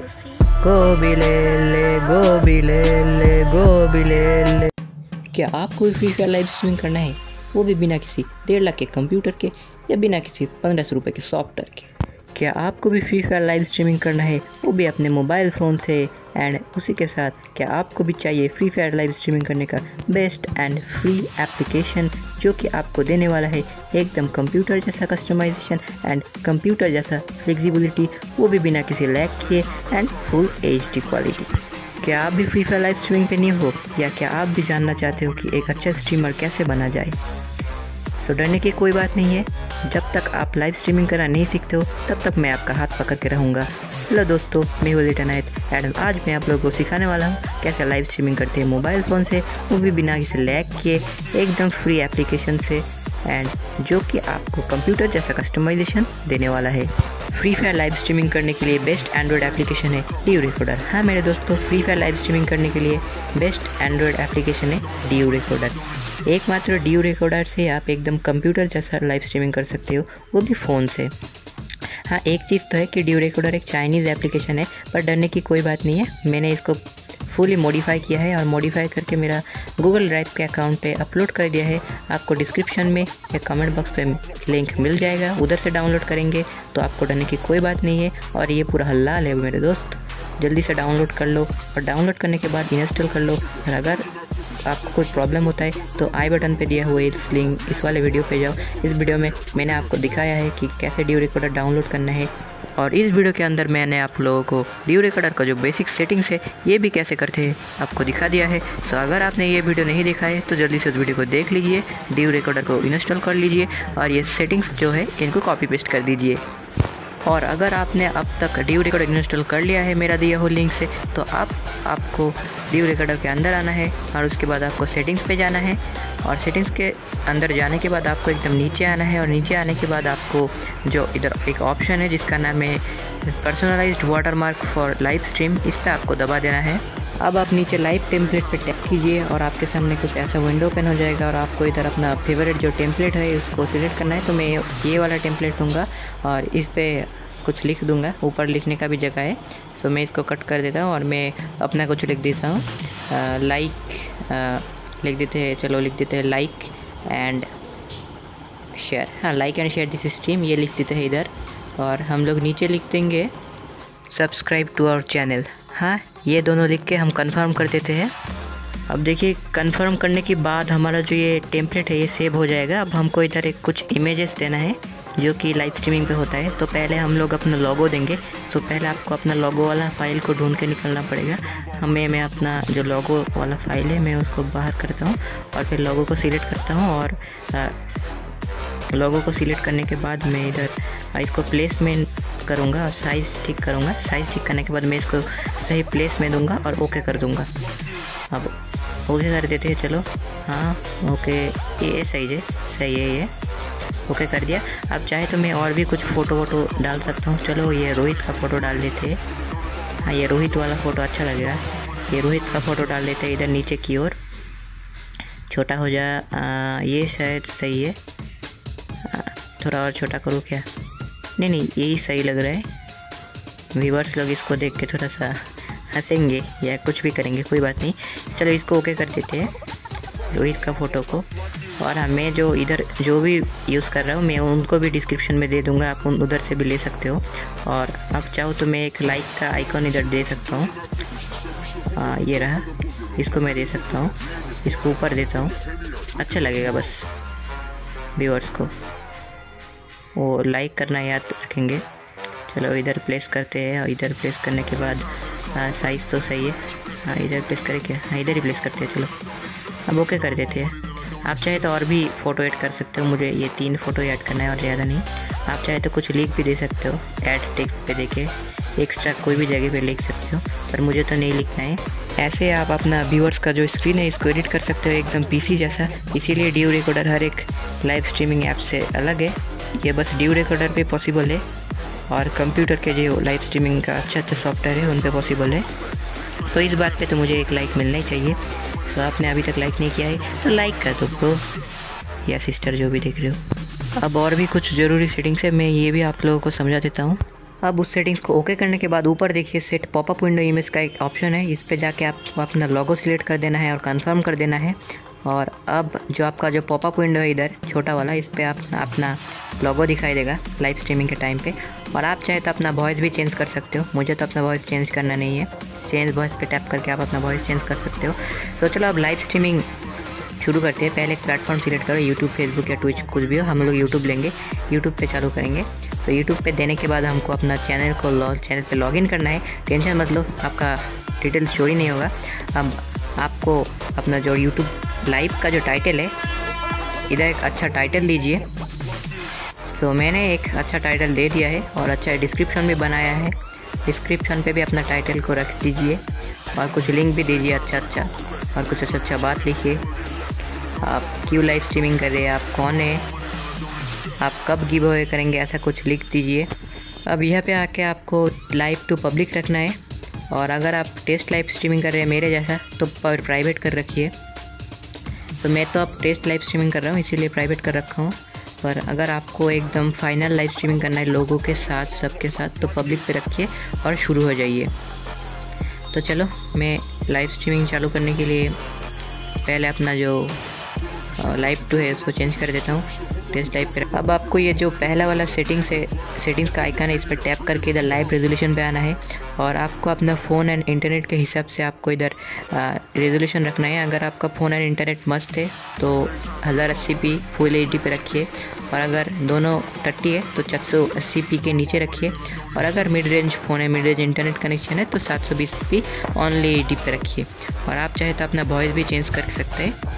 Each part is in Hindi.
गोभी ले ले, गोभी ले ले, गोभी ले ले। क्या आपको भी फ्री फायर लाइव स्ट्रीमिंग करना है, वो भी बिना किसी 1.5 लाख के कंप्यूटर के या बिना किसी 1500 रुपये के सॉफ्टवेयर के? क्या आपको भी फ्री फायर लाइव स्ट्रीमिंग करना है, वो भी अपने मोबाइल फ़ोन से? एंड उसी के साथ क्या आपको भी चाहिए फ्री फायर लाइव स्ट्रीमिंग करने का बेस्ट एंड फ्री एप्लीकेशन, जो कि आपको देने वाला है एकदम कंप्यूटर जैसा कस्टमाइजेशन एंड कंप्यूटर जैसा फ्लेक्सिबिलिटी, वो भी बिना किसी लैग किए एंड फुल HD क्वालिटी। क्या आप भी फ्री फायर लाइव स्ट्रीमिंग पे न्यू हो, या क्या आप भी जानना चाहते हो कि एक अच्छा स्ट्रीमर कैसे बना जाए? तो डरने की कोई बात नहीं है। जब तक आप लाइव स्ट्रीमिंग करना नहीं सीखते हो, तब तक मैं आपका हाथ पकड़ के रहूँगा। हेलो दोस्तों, मैं हूँ लिटन नाइट एंड आज मैं आप लोगों को सिखाने वाला हूँ कैसे लाइव स्ट्रीमिंग करते हैं मोबाइल फ़ोन से, वो भी बिना किसी लैग किए, एकदम फ्री एप्लीकेशन से, एंड जो कि आपको कंप्यूटर जैसा कस्टमाइजेशन देने वाला है। फ्री फायर लाइव स्ट्रीमिंग करने के लिए बेस्ट एंड्रॉयड एप्लीकेशन है DU Recorder। हाँ मेरे दोस्तों, फ्री फायर लाइव स्ट्रीमिंग करने के लिए बेस्ट एंड्रॉयड एप्लीकेशन है DU Recorder। एकमात्र DU Recorder से आप एकदम कंप्यूटर जैसा लाइव स्ट्रीमिंग कर सकते हो, वो भी फ़ोन से। हाँ, एक चीज़ तो है कि DU Recorder एक चाइनीज़ एप्लीकेशन है, पर डरने की कोई बात नहीं है। मैंने इसको फुली मॉडिफाई किया है और मॉडिफाई करके मेरा गूगल ड्राइव के अकाउंट पे अपलोड कर दिया है। आपको डिस्क्रिप्शन में या कमेंट बॉक्स पे लिंक मिल जाएगा, उधर से डाउनलोड करेंगे तो आपको डरने की कोई बात नहीं है। और ये पूरा हलाल है मेरे दोस्त, जल्दी से डाउनलोड कर लो और डाउनलोड करने के बाद इंस्टॉल कर लो। और अगर आपको कोई प्रॉब्लम होता है तो आई बटन पे दिया हुआ इस लिंक, इस वाले वीडियो पे जाओ। इस वीडियो में मैंने आपको दिखाया है कि कैसे DU Recorder डाउनलोड करना है, और इस वीडियो के अंदर मैंने आप लोगों को DU Recorder का जो बेसिक सेटिंग्स है ये भी कैसे करते हैं आपको दिखा दिया है। सो अगर आपने ये वीडियो नहीं देखा है तो जल्दी से उस वीडियो को देख लीजिए, DU Recorder को इंस्टॉल कर लीजिए और ये सेटिंग्स जो है इनको कॉपी पेस्ट कर दीजिए। और अगर आपने अब तक DU Recorder इंस्टॉल कर लिया है मेरा दिया हुआ लिंक से, तो आपको DU Recorder के अंदर आना है और उसके बाद आपको सेटिंग्स पे जाना है। और सेटिंग्स के अंदर जाने के बाद आपको एकदम नीचे आना है, और नीचे आने के बाद आपको जो इधर एक ऑप्शन है जिसका नाम है personalised watermark for live stream, इस पर आपको दबा देना है। अब आप नीचे लाइव टेम्पलेट पे टैप कीजिए और आपके सामने कुछ ऐसा विंडो ओपन हो जाएगा, और आपको इधर अपना फेवरेट जो टेम्पलेट है उसको सिलेक्ट करना है। तो मैं ये वाला टेम्पलेट लूँगा और इस पर कुछ लिख दूँगा, ऊपर लिखने का भी जगह है। सो मैं इसको कट कर देता हूँ और मैं अपना कुछ लिख देता हूँ, लिख देते हैं, चलो लिख देते हैं लाइक एंड शेयर। हाँ, like and share this stream, ये लिख देते हैं इधर। और हम लोग नीचे लिख देंगे सब्सक्राइब टू आवर चैनल। हाँ, ये दोनों लिख के हम कंफर्म कर देते हैं। अब देखिए, कंफर्म करने के बाद हमारा जो ये टेम्पलेट है ये सेव हो जाएगा। अब हमको इधर एक कुछ इमेजेस देना है जो कि लाइव स्ट्रीमिंग पे होता है। तो पहले हम लोग अपना लोगो देंगे। सो पहले आपको अपना लोगो वाला फ़ाइल को ढूंढ के निकलना पड़ेगा। मैं अपना जो लोगो वाला फ़ाइल है मैं उसको बाहर करता हूँ और फिर लोगो को सिलेक्ट करता हूँ। और लोगो को सिलेक्ट करने के बाद मैं इधर इसको प्लेसमेंट करूँगा और साइज़ ठीक करूँगा। साइज़ ठीक करने के बाद मैं इसको सही प्लेस में दूँगा और ओके कर दूँगा। अब ओके कर देते हैं, चलो। हाँ ओके, ये सही है ये ओके कर दिया। अब चाहे तो मैं और भी कुछ फ़ोटो डाल सकता हूँ। चलो ये रोहित का फ़ोटो डाल देते हैं। हाँ, ये रोहित वाला फ़ोटो अच्छा लगेगा, ये रोहित का फ़ोटो डाल देते हैं। इधर नीचे की ओर छोटा हो जा, ये शायद सही है। थोड़ा और छोटा करूँ क्या? नहीं, यही सही लग रहा है। व्यूअर्स लोग इसको देख के थोड़ा सा हंसेंगे या कुछ भी करेंगे, कोई बात नहीं। चलो इसको ओके कर देते हैं, रोहित का फ़ोटो को। और मैं जो इधर जो भी यूज़ कर रहा हूँ मैं उनको भी डिस्क्रिप्शन में दे दूँगा, आप उधर से भी ले सकते हो। और अब चाहो तो मैं एक लाइक का आइकॉन इधर दे सकता हूँ, ये रहा, इसको मैं दे सकता हूँ, इसको ऊपर देता हूँ, अच्छा लगेगा। बस व्यूअर्स को वो लाइक करना याद रखेंगे। चलो इधर प्लेस करते हैं, और इधर प्लेस करने के बाद साइज़ तो सही है। हाँ, इधर प्लेस करें क्या? हाँ, इधर ही प्लेस करते हैं। चलो अब ओके कर देते हैं। आप चाहे तो और भी फ़ोटो ऐड कर सकते हो, मुझे ये 3 फ़ोटो ऐड करना है और ज़्यादा नहीं। आप चाहे तो कुछ लिख भी दे सकते हो, ऐड टेक्स्ट पे देके एक्स्ट्रा कोई भी जगह पे लिख सकते हो, पर मुझे तो नहीं लिखना है। ऐसे आप अपना व्यूअर्स का जो स्क्रीन है इसको एडिट कर सकते हो एकदम PC जैसा। इसीलिए DU Recorder हर एक लाइव स्ट्रीमिंग ऐप से अलग है। ये बस DU Recorder पे पॉसिबल है, और कंप्यूटर के जो लाइव स्ट्रीमिंग का अच्छा सॉफ्टवेयर है उन पे पॉसिबल है। सो इस बात पे तो मुझे एक लाइक मिलना ही चाहिए। सो आपने अभी तक लाइक नहीं किया है तो लाइक कर दो ब्रो या सिस्टर, जो भी देख रहे हो। अब और भी कुछ ज़रूरी सेटिंग्स है, मैं ये भी आप लोगों को समझा देता हूँ। अब उस सेटिंग्स को ओके करने के बाद ऊपर देखिए सेट पॉपअप विंडो इमेज का एक ऑप्शन है। इस पे जाके आपको अपना लोगो सिलेक्ट कर देना है और कंफर्म कर देना है। और अब जो आपका जो पॉपअप विंडो है इधर छोटा वाला, इस पे आप अपना लोगो दिखाई देगा लाइव स्ट्रीमिंग के टाइम पे। और आप चाहे तो अपना वॉइस भी चेंज कर सकते हो। मुझे तो अपना वॉइस चेंज करना नहीं है, चेंज वॉइस पे टैप करके आप अपना वॉइस चेंज कर सकते हो। तो चलो अब लाइव स्ट्रीमिंग शुरू करते हैं। पहले एक प्लेटफॉर्म सिलेक्ट करो, यूट्यूब, फेसबुक या ट्विच कुछ भी हो। हम लोग यूट्यूब लेंगे, यूट्यूब पे चालू करेंगे। सो यूट्यूब पे देने के बाद हमको अपना चैनल पे लॉगिन करना है। टेंशन मत लो, आपका डिटेल्स चोरी नहीं होगा। अब आपको अपना जो यूट्यूब लाइव का जो टाइटल है, इधर एक अच्छा टाइटल दीजिए। सो मैंने एक अच्छा टाइटल दे दिया है और अच्छा डिस्क्रिप्शन भी बनाया है। डिस्क्रिप्शन पे भी अपना टाइटल को रख दीजिए और कुछ लिंक भी दीजिए अच्छा और कुछ अच्छा बात लिखिए। आप क्यों लाइव स्ट्रीमिंग कर रहे हैं, आप कौन है, आप कब गिव अवे करेंगे, ऐसा कुछ लिख दीजिए। अब यहाँ पे आके आपको लाइव टू पब्लिक रखना है। और अगर आप टेस्ट लाइव स्ट्रीमिंग कर रहे हैं मेरे जैसा तो प्राइवेट कर रखिए। तो मैं तो अब टेस्ट लाइव स्ट्रीमिंग कर रहा हूँ इसीलिए प्राइवेट कर रखा हूँ। पर अगर आपको एकदम फाइनल लाइव स्ट्रीमिंग करना है लोगों के साथ, सबके साथ, तो पब्लिक पे रखिए और शुरू हो जाइए। तो चलो मैं लाइव स्ट्रीमिंग चालू करने के लिए पहले अपना जो लाइव टू है इसको चेंज कर देता हूँ टेस्ट लाइव पे। अब आपको ये जो पहला वाला सेटिंग्स का आइकन है, इस पर टैप करके इधर लाइव रेजोल्यूशन पे आना है। और आपको अपना फ़ोन एंड इंटरनेट के हिसाब से आपको इधर रेजोल्यूशन रखना है। अगर आपका फ़ोन एंड इंटरनेट मस्त है तो 1080p फुल HD पे रखिए। और अगर दोनों टट्टी है तो 480p के नीचे रखिए। और अगर मिड रेंज फ़ोन है, मिड रेंज इंटरनेट कनेक्शन है तो 720p ओनली HD पे रखिए। और आप चाहे तो अपना वॉइस भी चेंज कर सकते हैं।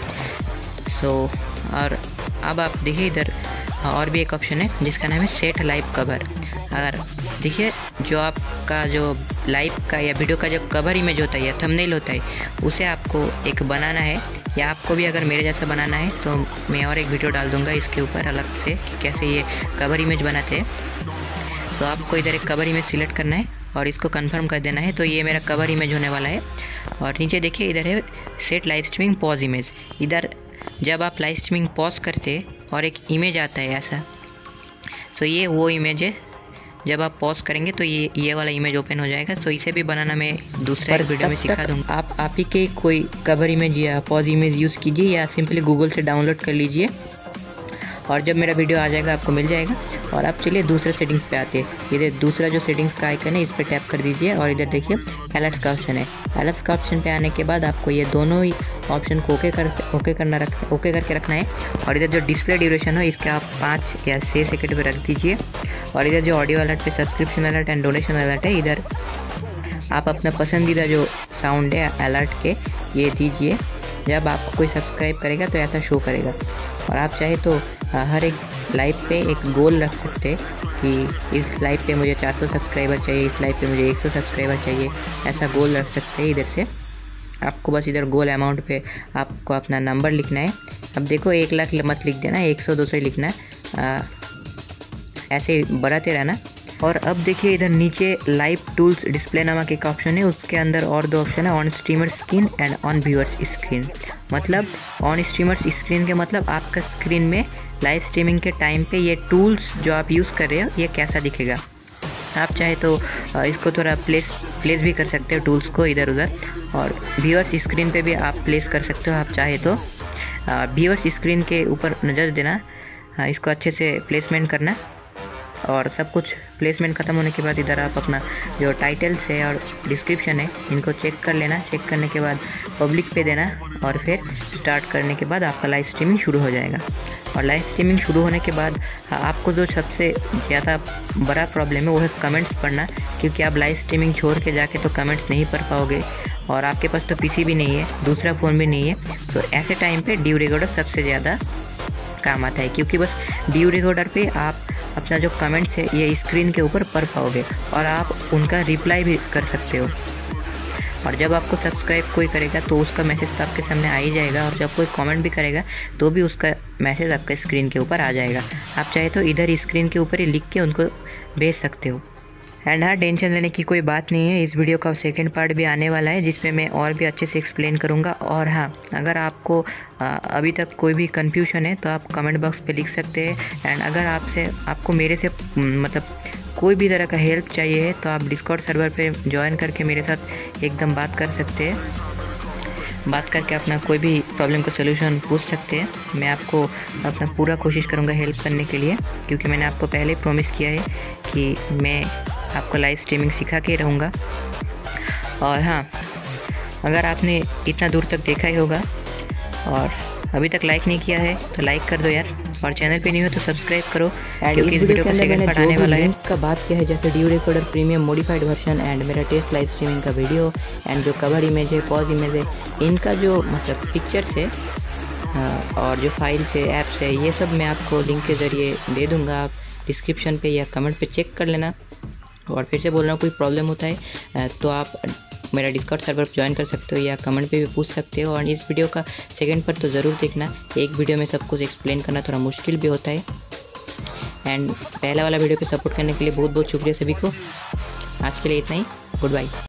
और अब आप देखिए इधर और भी एक ऑप्शन है जिसका नाम है सेट लाइव कवर। अगर देखिए जो आपका जो लाइव का या वीडियो का जो कवर इमेज होता है या थंबनेल होता है, उसे आपको एक बनाना है। या आपको भी अगर मेरे जैसा बनाना है तो मैं और एक वीडियो डाल दूंगा इसके ऊपर अलग से कि कैसे ये कवर इमेज बनाते हैं। तो आपको इधर एक कवर इमेज सिलेक्ट करना है और इसको कंफर्म कर देना है। तो ये मेरा कवर इमेज होने वाला है। और नीचे देखिए इधर है set live streaming pause image. इधर जब आप लाइव स्ट्रीमिंग पॉज करते और एक इमेज आता है ऐसा, तो ये वो इमेज है। जब आप पॉज करेंगे तो ये वाला इमेज ओपन हो जाएगा। तो इसे भी बनाना मैं दूसरे वीडियो में सिखा दूँगा। आप ही के कोई कवर इमेज या पॉज इमेज यूज़ कीजिए या सिंपली गूगल से डाउनलोड कर लीजिए और जब मेरा वीडियो आ जाएगा आपको मिल जाएगा। और आप चलिए दूसरे सेटिंग्स पे आते हैं। इधर दूसरा जो सेटिंग्स का आइकन है इस पर टैप कर दीजिए और इधर देखिए अलर्ट का ऑप्शन है। अलर्ट का ऑप्शन पे आने के बाद आपको ये दोनों ही ऑप्शन को ओके करके रखना है। और इधर जो डिस्प्ले ड्यूरेशन हो इसके आप 5 या 6 सेकंड पे रख दीजिए। और इधर जो ऑडियो अलर्ट पे subscription alert and donation alert है, इधर आप अपना पसंदीदा जो साउंड है अलर्ट के ये दीजिए। जब आपको कोई सब्सक्राइब करेगा तो ऐसा शो करेगा। और आप चाहे तो हर एक लाइव पे एक गोल रख सकते हैं कि इस लाइव पे मुझे 400 सब्सक्राइबर चाहिए, इस लाइव पे मुझे 100 सब्सक्राइबर चाहिए, ऐसा गोल रख सकते हैं। इधर से आपको बस इधर गोल अमाउंट पे आपको अपना नंबर लिखना है। अब देखो 1 लाख मत लिख देना, 100-200 ही लिखना है, ऐसे बढ़ाते रहना। और अब देखिए इधर नीचे लाइव टूल्स डिस्प्ले नामक एक ऑप्शन है, उसके अंदर और 2 ऑप्शन है, on streamer screen and on viewers screen. मतलब ऑन स्ट्रीमर्स स्क्रीन के मतलब आपका स्क्रीन में लाइव स्ट्रीमिंग के टाइम पे ये टूल्स जो आप यूज़ कर रहे हो ये कैसा दिखेगा। आप चाहे तो इसको थोड़ा प्लेस भी कर सकते हो टूल्स को इधर उधर। और व्यूअर्स स्क्रीन पे भी आप प्लेस कर सकते हो। आप चाहे तो व्यूअर्स स्क्रीन के ऊपर नज़र देना, इसको अच्छे से प्लेसमेंट करना। और सब कुछ प्लेसमेंट ख़त्म होने के बाद इधर आप अपना जो टाइटल्स है और डिस्क्रिप्शन है इनको चेक कर लेना। चेक करने के बाद पब्लिक पे देना और फिर स्टार्ट करने के बाद आपका लाइव स्ट्रीमिंग शुरू हो जाएगा। और लाइव स्ट्रीमिंग शुरू होने के बाद आपको जो सबसे ज़्यादा बड़ा प्रॉब्लम है वो है कमेंट्स पढ़ना, क्योंकि आप लाइव स्ट्रीमिंग छोड़ के जाके तो कमेंट्स नहीं पढ़ पाओगे और आपके पास तो पीसी भी नहीं है, दूसरा फ़ोन भी नहीं है। सो ऐसे टाइम पे ड्यू रिकॉर्डर सबसे ज़्यादा काम आता है, क्योंकि बस ड्यू रिकॉर्डर पे आप अपना जो कमेंट्स है ये स्क्रीन के ऊपर पढ़ पाओगे और आप उनका रिप्लाई भी कर सकते हो। और जब आपको सब्सक्राइब कोई करेगा तो उसका मैसेज तो आपके सामने आ ही जाएगा, और जब कोई कमेंट भी करेगा तो भी उसका मैसेज आपका स्क्रीन के ऊपर आ जाएगा। आप चाहे तो इधर स्क्रीन के ऊपर ही लिख के उनको भेज सकते हो। एंड हाँ, टेंशन लेने की कोई बात नहीं है, इस वीडियो का सेकंड पार्ट भी आने वाला है जिसमें मैं और भी अच्छे से एक्सप्लेन करूँगा। और हाँ, अगर आपको अभी तक कोई भी कन्फ्यूजन है तो आप कमेंट बॉक्स पे लिख सकते हैं। एंड अगर आपको मेरे से मतलब कोई भी तरह का हेल्प चाहिए है तो आप डिस्कॉर्ड सर्वर पे ज्वाइन करके मेरे साथ एकदम बात कर सकते हैं। बात करके अपना कोई भी प्रॉब्लम का सोल्यूशन पूछ सकते हैं। मैं आपको अपना पूरा कोशिश करूँगा हेल्प करने के लिए, क्योंकि मैंने आपको पहले प्रॉमिस किया है कि मैं आपको लाइव स्ट्रीमिंग सिखा के रहूँगा। और हाँ, अगर आपने इतना दूर तक देखा ही होगा और अभी तक लाइक नहीं किया है तो लाइक कर दो यार, और चैनल पे नहीं हो तो सब्सक्राइब करो, क्योंकि इस वीडियो का सेकंड पार्ट आने वाला है। लिंक का बात किया है जैसे DU recorder premium modified version and मेरा टेस्ट लाइव स्ट्रीमिंग का वीडियो एंड जो कवर इमेज है, पॉज इमेज है, इनका जो मतलब पिक्चर्स है और जो फाइल्स है, ऐप्स है, ये सब मैं आपको लिंक के ज़रिए दे दूँगा। आप डिस्क्रिप्शन पे या कमेंट पे चेक कर लेना। और फिर से बोल रहा हूँ, कोई प्रॉब्लम होता है तो आप मेरा डिस्कॉर्ड सर्वर ज्वाइन कर सकते हो या कमेंट पे भी पूछ सकते हो। और इस वीडियो का सेकंड पार्ट तो ज़रूर देखना। एक वीडियो में सब कुछ एक्सप्लेन करना थोड़ा मुश्किल भी होता है। एंड पहला वाला वीडियो पे सपोर्ट करने के लिए बहुत बहुत शुक्रिया सभी को। आज के लिए इतना ही, गुड बाय।